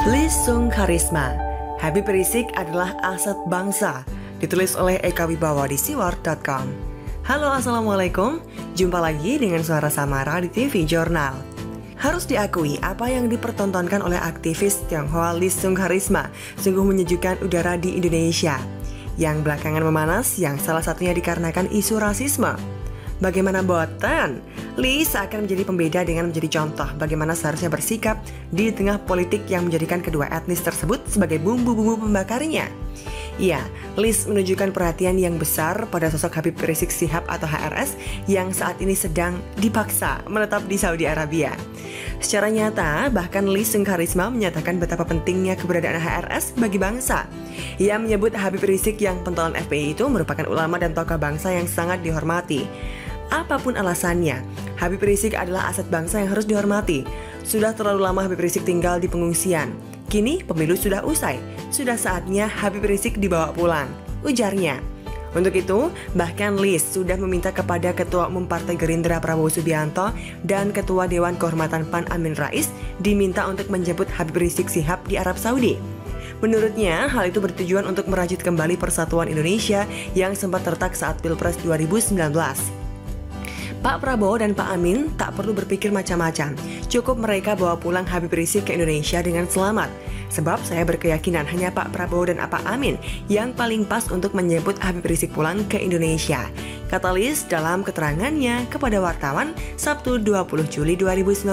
Lisung Karisma, Habib Rizik adalah aset bangsa. Ditulis oleh Eka Wibawa di siwar.com. Halo, assalamualaikum. Jumpa lagi dengan suara Samara di TV Jurnal. Harus diakui, apa yang dipertontonkan oleh aktivis Tionghoa Lisung Karisma sungguh menyejukkan udara di Indonesia, yang belakangan memanas, yang salah satunya dikarenakan isu rasisme. Bagaimana boten? Lis akan menjadi pembeda dengan menjadi contoh bagaimana seharusnya bersikap di tengah politik yang menjadikan kedua etnis tersebut sebagai bumbu-bumbu pembakarnya. Ya, Lis menunjukkan perhatian yang besar pada sosok Habib Rizik Syihab atau HRS yang saat ini sedang dipaksa menetap di Saudi Arabia. Secara nyata, bahkan Lisung Karisma menyatakan betapa pentingnya keberadaan HRS bagi bangsa. Ia menyebut Habib Rizik yang pentolan FPI itu merupakan ulama dan tokoh bangsa yang sangat dihormati. Apapun alasannya, Habib Rizik adalah aset bangsa yang harus dihormati. Sudah terlalu lama Habib Rizik tinggal di pengungsian. Kini pemilu sudah usai, sudah saatnya Habib Rizik dibawa pulang, ujarnya. Untuk itu, bahkan Lis sudah meminta kepada Ketua Umum Partai Gerindra Prabowo Subianto dan Ketua Dewan Kehormatan PAN Amin Rais diminta untuk menjemput Habib Rizik Syihab di Arab Saudi. Menurutnya, hal itu bertujuan untuk merajut kembali persatuan Indonesia yang sempat retak saat Pilpres 2019. Pak Prabowo dan Pak Amin tak perlu berpikir macam-macam. Cukup mereka bawa pulang Habib Rizik ke Indonesia dengan selamat. Sebab saya berkeyakinan hanya Pak Prabowo dan Pak Amin yang paling pas untuk menjemput Habib Rizik pulang ke Indonesia, kata Lis dalam keterangannya kepada wartawan Sabtu 20 Juli 2019.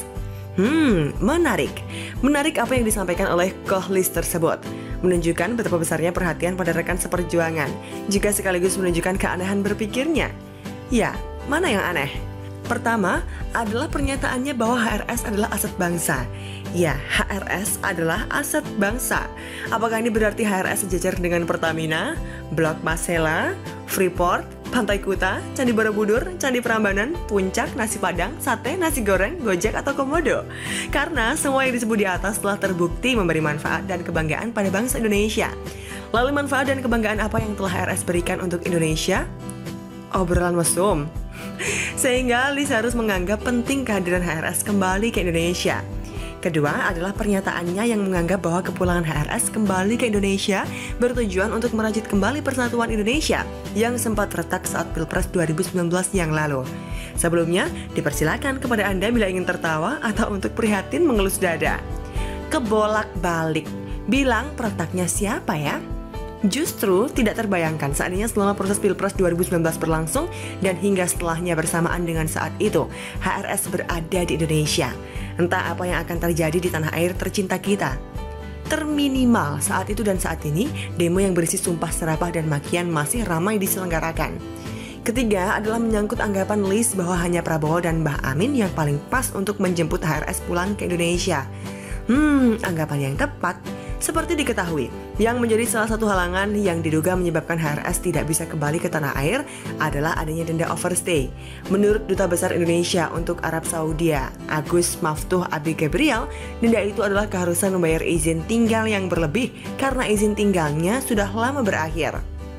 Menarik apa yang disampaikan oleh Koh Lis tersebut. Menunjukkan betapa besarnya perhatian pada rekan seperjuangan, juga sekaligus menunjukkan keanehan berpikirnya. Ya, mana yang aneh? Pertama, adalah pernyataannya bahwa HRS adalah aset bangsa. Ya, HRS adalah aset bangsa. Apakah ini berarti HRS sejajar dengan Pertamina, Blok Masela, Freeport, Pantai Kuta, Candi Borobudur, Candi Prambanan, Puncak, Nasi Padang, Sate, Nasi Goreng, Gojek, atau Komodo? Karena semua yang disebut di atas telah terbukti memberi manfaat dan kebanggaan pada bangsa Indonesia. Lalu manfaat dan kebanggaan apa yang telah HRS berikan untuk Indonesia? Obrolan mesum. Sehingga Lis harus menganggap penting kehadiran HRS kembali ke Indonesia. Kedua adalah pernyataannya yang menganggap bahwa kepulangan HRS kembali ke Indonesia bertujuan untuk merajut kembali persatuan Indonesia yang sempat retak saat Pilpres 2019 yang lalu. Sebelumnya, dipersilakan kepada Anda bila ingin tertawa atau untuk prihatin mengelus dada. Kebolak-balik, bilang peretaknya siapa ya? Justru tidak terbayangkan seandainya selama proses Pilpres 2019 berlangsung dan hingga setelahnya bersamaan dengan saat itu, HRS berada di Indonesia. Entah apa yang akan terjadi di tanah air tercinta kita. Terminimal saat itu dan saat ini, demo yang berisi sumpah serapah dan makian masih ramai diselenggarakan. Ketiga adalah menyangkut anggapan Lis bahwa hanya Prabowo dan Mbah Amin yang paling pas untuk menjemput HRS pulang ke Indonesia. Anggapan yang tepat. Seperti diketahui, yang menjadi salah satu halangan yang diduga menyebabkan HRS tidak bisa kembali ke tanah air adalah adanya denda overstay. Menurut Duta Besar Indonesia untuk Arab Saudi, Agus Maftuh Abi Gabriel, denda itu adalah keharusan membayar izin tinggal yang berlebih karena izin tinggalnya sudah lama berakhir.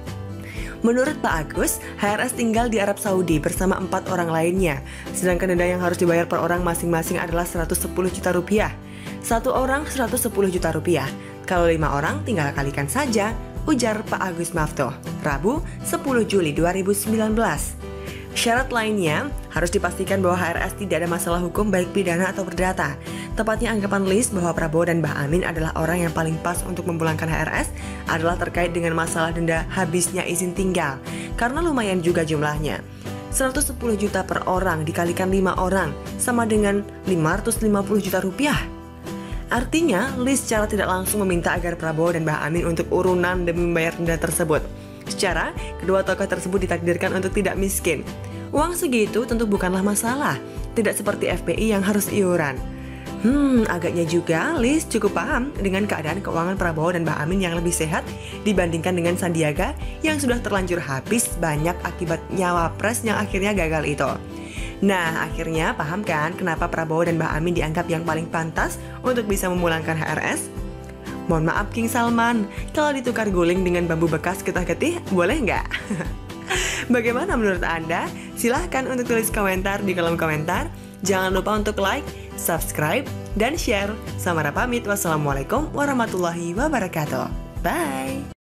Menurut Pak Agus, HRS tinggal di Arab Saudi bersama 4 orang lainnya, sedangkan denda yang harus dibayar per orang masing-masing adalah 110 juta rupiah. 1 orang 110 juta rupiah. Kalau 5 orang tinggal kalikan saja, ujar Pak Agus Maftuh, Rabu 10 Juli 2019. Syarat lainnya, harus dipastikan bahwa HRS tidak ada masalah hukum baik pidana atau perdata. Tepatnya anggapan Lis bahwa Prabowo dan Mbah Amin adalah orang yang paling pas untuk memulangkan HRS adalah terkait dengan masalah denda habisnya izin tinggal, karena lumayan juga jumlahnya. 110 juta per orang dikalikan 5 orang, sama dengan 550 juta rupiah. Artinya, Lis secara tidak langsung meminta agar Prabowo dan Mbah Amin untuk urunan demi membayar denda tersebut. Secara, kedua tokoh tersebut ditakdirkan untuk tidak miskin. Uang segitu tentu bukanlah masalah, tidak seperti FPI yang harus iuran. Agaknya juga Lis cukup paham dengan keadaan keuangan Prabowo dan Mbah Amin yang lebih sehat dibandingkan dengan Sandiaga yang sudah terlanjur habis banyak akibat nyawa pres yang akhirnya gagal itu. Nah, akhirnya paham kan kenapa Prabowo dan Mbah Amin dianggap yang paling pantas untuk bisa memulangkan HRS? Mohon maaf King Salman, kalau ditukar guling dengan bambu bekas getah-getih, boleh nggak? Bagaimana menurut Anda? Silahkan untuk tulis komentar di kolom komentar. Jangan lupa untuk like, subscribe, dan share. Samara pamit, wassalamualaikum warahmatullahi wabarakatuh. Bye!